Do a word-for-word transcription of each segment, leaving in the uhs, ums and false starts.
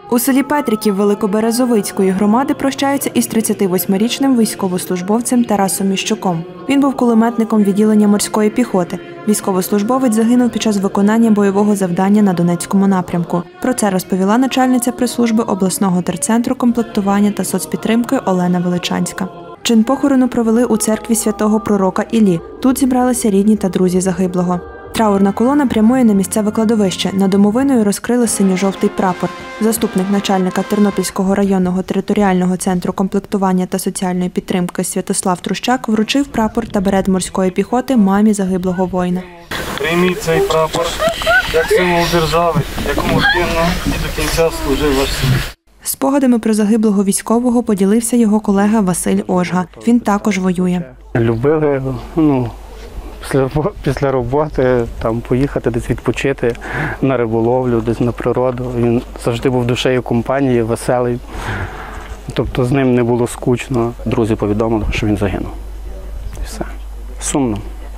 У селі Петриків Великоберезовицької громади прощаються із тридцятивосьмирічним військовослужбовцем Тарасом Міщуком. Він був кулеметником відділення морської піхоти. Військовослужбовець загинув під час виконання бойового завдання на Донецькому напрямку. Про це розповіла начальниця прес-служби обласного терцентру комплектування та соцпідтримки Олена Величанська. Чин похорону провели у церкві святого пророка Іллі. Тут зібралися рідні та друзі загиблого. Траурна колона прямує на місцеве кладовище. Над домовиною розкрили синьо-жовтий прапор. Заступник начальника Тернопільського районного територіального центру комплектування та соціальної підтримки Святослав Трущак вручив прапор та берет морської піхоти мамі загиблого воїна. Прийміть цей прапор як символ держави, якому вірно і до кінця служив ваш син. Спогадами про загиблого військового поділився його колега Василь Ожга. Він також воює. Любили, ну, після, після роботи там поїхати десь відпочити на риболовлю, десь на природу. Він завжди був душею компанії, веселий. Тобто з ним не було скучно. Друзі повідомили, що він загинув. І все. Сумно.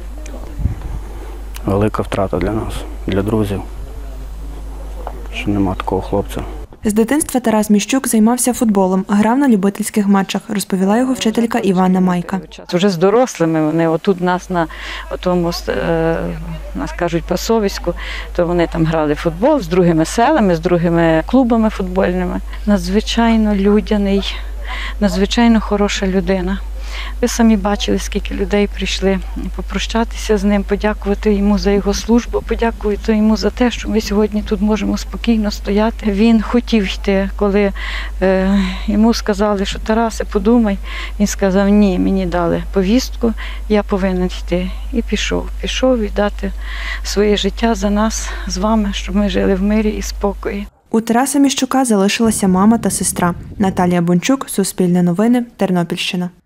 Велика втрата для нас, для друзів, що нема такого хлопця. З дитинства Тарас Міщук займався футболом, грав на любительських матчах, розповіла його вчителька Іванна Майка. Вже з дорослими вони, отут нас на тому, нас кажуть, пасовиську, то вони там грали в футбол з другими селами, з другими клубами футбольними. Надзвичайно людяний, надзвичайно хороша людина. Ви самі бачили, скільки людей прийшли попрощатися з ним, подякувати йому за його службу, подякувати йому за те, що ми сьогодні тут можемо спокійно стояти. Він хотів йти, коли е, йому сказали, що Тарасе, подумай, він сказав, ні, мені дали повістку, я повинен йти. І пішов, пішов віддати своє життя за нас з вами, щоб ми жили в мирі і спокої. У Тараса Міщука залишилася мама та сестра. Наталія Бончук, Суспільне новини, Тернопільщина.